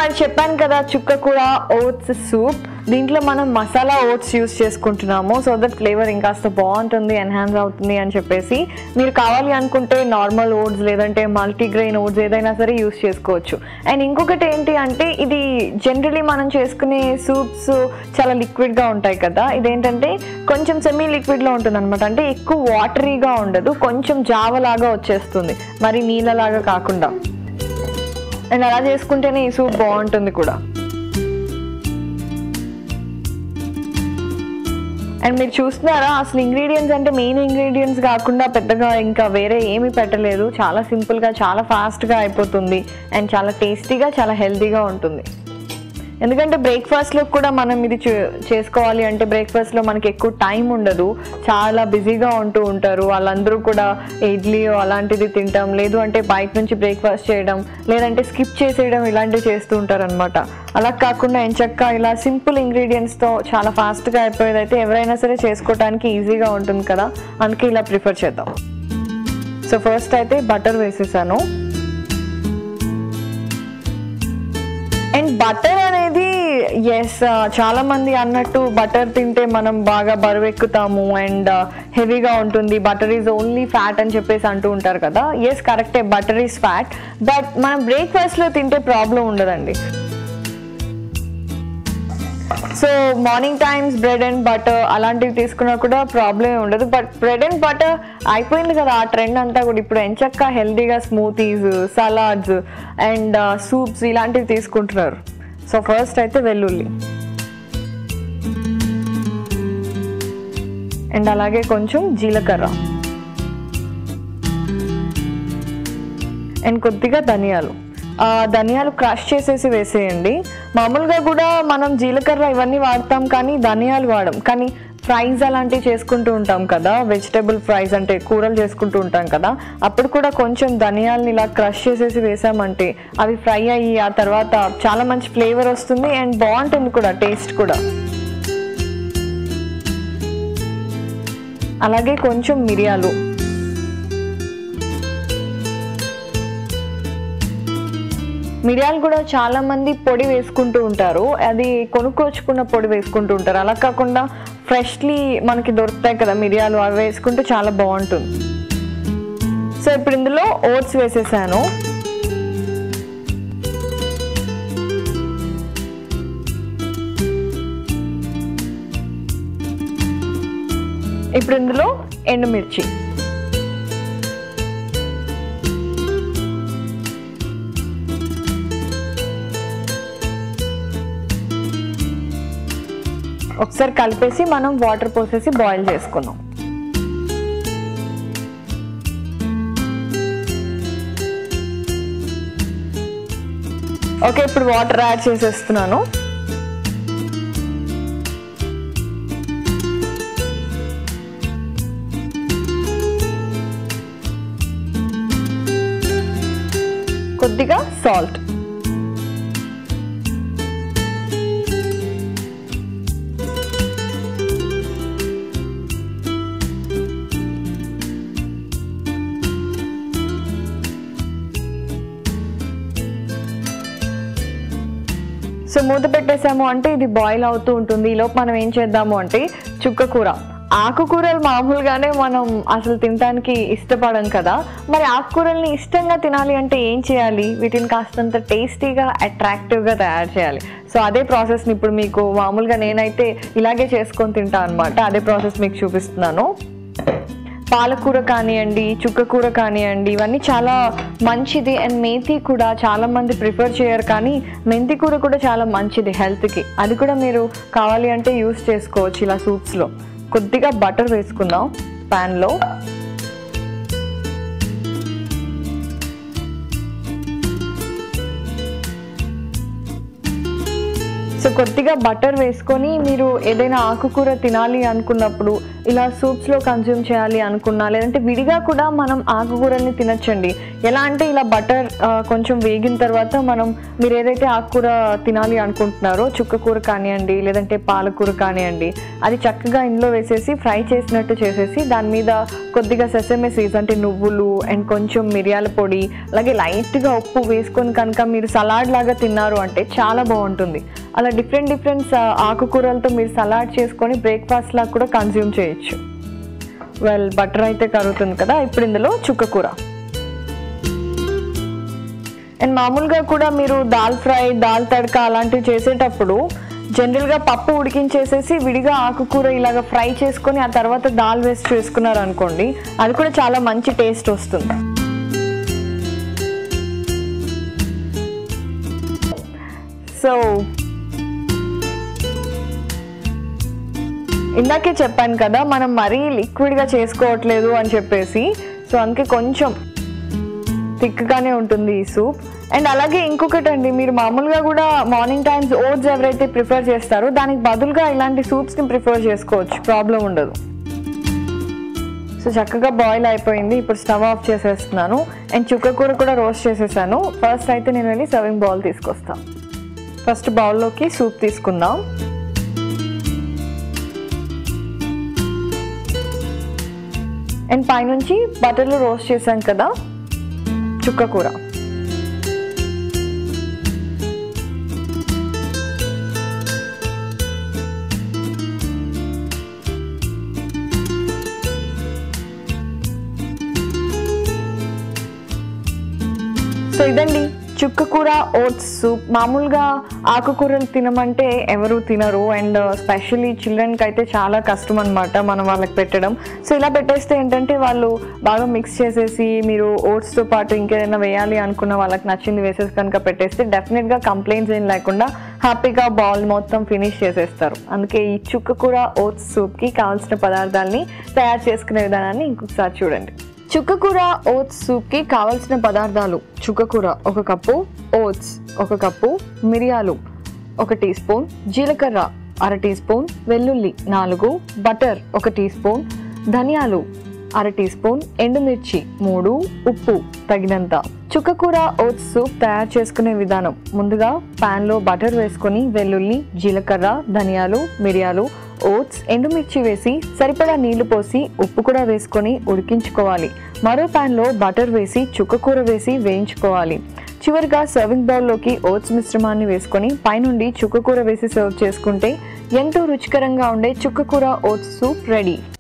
చెప్పాను కదా చుక్క కూర ఓట్స్ సూప్. దీంట్లో మనం మసాలా ఓట్స్ యూస్ చేసుకుంటున్నాము. సో దట్ ఫ్లేవర్ ఇంకాస్త బాగుంటుంది, ఎన్హాన్స్ అవుతుంది అని చెప్పేసి. మీరు కావాలి అనుకుంటే నార్మల్ ఓట్స్ లేదంటే మల్టీగ్రెయిన్ ఓట్స్ ఏదైనా సరే యూస్ చేసుకోవచ్చు. అండ్ ఇంకొకటి ఏంటి అంటే ఇది జనరలీ మనం చేసుకునే సూప్స్ చాలా లిక్విడ్గా ఉంటాయి కదా, ఇదేంటంటే కొంచెం సెమీ లిక్విడ్లో ఉంటుంది అనమాట. అంటే ఎక్కువ వాటరీగా ఉండదు, కొంచెం జావలాగా వచ్చేస్తుంది, మరి నీళ్ళలాగా కాకుండా. అండ్ అలా చేసుకుంటేనే ఈ సూప్ బాగుంటుంది కూడా. అండ్ మీరు చూస్తున్నారా అసలు ఇంగ్రీడియంట్స్ అంటే మెయిన్ ఇంగ్రీడియంట్స్ కాకుండా పెద్దగా ఇంకా వేరే ఏమీ పెట్టలేదు. చాలా సింపుల్గా చాలా ఫాస్ట్గా అయిపోతుంది అండ్ చాలా టేస్టీగా చాలా హెల్తీగా ఉంటుంది. ఎందుకంటే బ్రేక్ఫాస్ట్లో కూడా మనం ఇది చేసుకోవాలి అంటే బ్రేక్ఫాస్ట్లో మనకి ఎక్కువ టైం ఉండదు, చాలా బిజీగా ఉంటూ ఉంటారు. వాళ్ళందరూ కూడా ఇడ్లీ అలాంటిది తింటాం, లేదు అంటే బయట నుంచి బ్రేక్ఫాస్ట్ చేయడం, లేదంటే స్కిప్ చేసేయడం, ఇలాంటివి చేస్తూ ఉంటారు అనమాట. అలా కాకుండా ఎంచక్కా ఇలా సింపుల్ ఇంగ్రీడియంట్స్తో చాలా ఫాస్ట్గా అయిపోయేది అయితే ఎవరైనా సరే చేసుకోవడానికి ఈజీగా ఉంటుంది కదా, అందుకే ఇలా ప్రిఫర్ చేద్దాం. సో ఫస్ట్ అయితే బటర్ వేసేసాను. అండ్ బటర్ అనేది చాలా మంది అన్నట్టు బటర్ తింటే మనం బాగా బరువు ఎక్కుతాము అండ్ హెవీగా ఉంటుంది, బటర్ ఈజ్ ఓన్లీ ఫ్యాట్ అని చెప్పేసి అంటూ ఉంటారు కదా. కరెక్టే, బటర్ ఈజ్ ఫ్యాట్. బట్ మనం బ్రేక్ఫాస్ట్లో తింటే ప్రాబ్లం ఉండదండి. So morning times bread and butter అలాంటివి తీసుకున్నా కూడా ప్రాబ్లమే ఉండదు. బట్ బ్రెడ్ అండ్ బటర్ అయిపోయింది కదా ఆ ట్రెండ్ అంతా కూడా. ఇప్పుడు ఎంచక్కా హెల్తీగా స్మూతీస్, సలాడ్స్ అండ్ సూప్స్ ఇలాంటివి తీసుకుంటున్నారు. సో ఫస్ట్ అయితే వెల్లుల్లి అండ్ అలాగే కొంచెం జీలకర్ర అండ్ కొద్దిగా ధనియాలు క్రష్ చేసేసి వేసేయండి. మామూలుగా కూడా మనం జీలకర్ర ఇవన్నీ వాడతాం కానీ ధనియాలు వాడం. కానీ ఫ్రైస్ అలాంటివి చేసుకుంటూ ఉంటాం కదా, వెజిటేబుల్ ఫ్రైస్ అంటే కూరలు చేసుకుంటూ ఉంటాం కదా, అప్పుడు కూడా కొంచెం ధనియాలని ఇలా క్రష్ చేసేసి వేసామంటే అవి ఫ్రై అయ్యి ఆ తర్వాత చాలా మంచి ఫ్లేవర్ వస్తుంది అండ్ బాగుంటుంది కూడా, టేస్ట్ కూడా. అలాగే కొంచెం మిరియాలు, మిరియాలు కూడా చాలా మంది పొడి వేసుకుంటూ ఉంటారు, అది కొనుక్కొచ్చుకున్న పొడి వేసుకుంటూ ఉంటారు. అలా కాకుండా ఫ్రెష్లీ మనకి దొరుకుతాయి కదా మిరియాలు, అవి వేసుకుంటే చాలా బాగుంటుంది. సో ఇప్పుడు ఇందులో ఓట్స్ వేసేసాను. ఇప్పుడు ఇందులో ఎండుమిర్చి, ఒకసారి కలిపేసి మనం వాటర్ పోసేసి బాయిల్ చేసుకుందాం. ఓకే, ఇప్పుడు వాటర్ యాడ్ చేసేస్తున్నాను. కొద్దిగా సాల్ట్, సో మూత పెట్టేసాము అంటే ఇది బాయిల్ అవుతూ ఉంటుంది. ఈలోపు మనం ఏం చేద్దాము అంటే చుక్క కూర, ఆకుకూరలు మామూలుగానే మనం అసలు తినడానికి ఇష్టపడం కదా, మరి ఆకుకూరల్ని ఇష్టంగా తినాలి అంటే ఏం చేయాలి, వీటిని కాస్తంత టేస్టీగా అట్రాక్టివ్గా తయారు చేయాలి. సో అదే ప్రాసెస్ని ఇప్పుడు మీకు మామూలుగా నేనైతే ఇలాగే చేసుకొని తింటాను అనమాట. అదే ప్రాసెస్ మీకు చూపిస్తున్నాను. పాలకూర కానివ్వండి, చుక్క కూర కానివ్వండి, ఇవన్నీ చాలా మంచిది. అండ్ మెంతి కూడా చాలా మంది ప్రిఫర్ చేయరు, కానీ మెంతి కూర కూడా చాలా మంచిది హెల్త్కి. అది కూడా మీరు కావాలి అంటే యూస్ చేసుకోవచ్చు ఇలా సూప్స్లో. కొద్దిగా బటర్ వేసుకుందాం ప్యాన్లో. సో కొద్దిగా బటర్ వేసుకొని మీరు ఏదైనా ఆకుకూర తినాలి అనుకున్నప్పుడు, ఇలా సూప్స్లో కన్జ్యూమ్ చేయాలి అనుకున్నా, లేదంటే విడిగా కూడా మనం ఆకుకూరల్ని తినచ్చండి. ఎలా అంటే ఇలా బటర్ కొంచెం వేగిన తర్వాత మీరు ఏదైతే ఆకుకూర తినాలి అనుకుంటున్నారో, చుక్కకూర కానివ్వండి లేదంటే పాలకూర కానివ్వండి, అది చక్కగా ఇందులో వేసేసి ఫ్రై చేసినట్టు చేసేసి దాని మీద కొద్దిగా సెసమే సీడ్స్ అంటే నువ్వులు అండ్ కొంచెం మిరియాల పొడి అలాగే లైట్గా ఉప్పు వేసుకొని కనుక మీరు సలాడ్ లాగా తిన్నారు అంటే చాలా బాగుంటుంది. అలా డిఫరెంట్ ఆకుకూరలతో మీరు సలాడ్ చేసుకొని బ్రేక్ఫాస్ట్ లాగా కూడా కన్జ్యూమ్ చేయొచ్చు. బటర్ అయితే కరుగుతుంది కదా, ఇప్పుడు ఇందులో చుక్కకూర. అండ్ మామూలుగా కూడా మీరు దాల్ ఫ్రై, దాల్ తడక అలాంటివి చేసేటప్పుడు జనరల్గా పప్పు ఉడికించేసేసి విడిగా ఆకుకూర ఇలాగ ఫ్రై చేసుకొని ఆ తర్వాత దాల్ వేస్ట్ చేసుకున్నారు అనుకోండి, అది కూడా చాలా మంచి టేస్ట్ వస్తుంది. సో ఇందాకే చెప్పాను కదా మనం మరీ లిక్విడ్గా చేసుకోవట్లేదు అని చెప్పేసి, సో అందుకే కొంచెం థిక్గానే ఉంటుంది ఈ సూప్. అండ్ అలాగే ఇంకొకటి అండి, మీరు మామూలుగా కూడా మార్నింగ్ టైమ్స్ ఓట్స్ ఎవరైతే ప్రిఫర్ చేస్తారో దానికి బదులుగా ఇలాంటి సూప్స్ని ప్రిఫర్ చేసుకోవచ్చు, ప్రాబ్లం ఉండదు. సో చక్కగా బాయిల్ అయిపోయింది, ఇప్పుడు స్టవ్ ఆఫ్ చేసేస్తున్నాను. అండ్ చుక్కకూర కూడా రోస్ట్ చేసేసాను. ఫస్ట్ అయితే నేను వెళ్ళి సర్వింగ్ బౌల్ తీసుకొస్తాను. ఫస్ట్ బౌల్లోకి సూప్ తీసుకుందాం. అండ్ పైనుంచి బటర్లో రోస్ట్ చేసాం కదా చుక్కకూర. సో ఇదండి చుక్కకూర ఓట్స్ సూప్. మామూలుగా ఆకుకూరలు తినమంటే ఎవరు తినరు, అండ్ స్పెషల్లీ చిల్డ్రన్కి అయితే చాలా కష్టం అనమాట మనం వాళ్ళకి పెట్టడం. సో ఇలా పెట్టేస్తే ఏంటంటే వాళ్ళు బాగా మిక్స్ చేసేసి మీరు ఓట్స్తో పాటు ఇంకేదైనా వేయాలి అనుకున్న వాళ్ళకి నచ్చింది వేసేసి కనుక పెట్టేస్తే డెఫినెట్గా కంప్లైంట్స్ ఏం లేకుండా హ్యాపీగా బౌల్ మొత్తం ఫినిష్ చేసేస్తారు. అందుకే ఈ చుక్కకూర ఓట్స్ సూప్కి కావాల్సిన పదార్థాలని తయారు చేసుకునే విధానాన్ని ఇంకొకసారి చూడండి. చుక్కకూర ఓట్స్ సూప్కి కావాల్సిన పదార్థాలు: చుక్కకూర 1 కప్పు, ఓట్స్ 1 కప్పు, మిరియాలు 1 టీ స్పూన్, జీలకర్ర 1/2 టీ స్పూన్, వెల్లుల్లి 4, బటర్ 1 టీ స్పూన్, ధనియాలు 1/2 టీ స్పూన్, ఎండుమిర్చి 3, ఉప్పు తగినంత. చుక్కకూర ఓట్స్ సూప్ తయారు చేసుకునే విధానం: ముందుగా ప్యాన్లో బటర్ వేసుకొని వెల్లుల్లి, జీలకర్ర, ధనియాలు, మిరియాలు, ఓట్స్, ఎండుమిర్చి వేసి సరిపడా నీళ్లు పోసి ఉప్పు కూడా వేసుకొని ఉడికించుకోవాలి. మరో ప్యాన్లో బటర్ వేసి చుక్కకూర వేసి వేయించుకోవాలి. చివరిగా సర్వింగ్ బౌల్లోకి ఓట్స్ మిశ్రమాన్ని వేసుకొని పైనుండి చుక్కకూర వేసి సర్వ్ చేసుకుంటే ఎంతో రుచికరంగా ఉండే చుక్కకూర ఓట్స్ సూప్ రెడీ.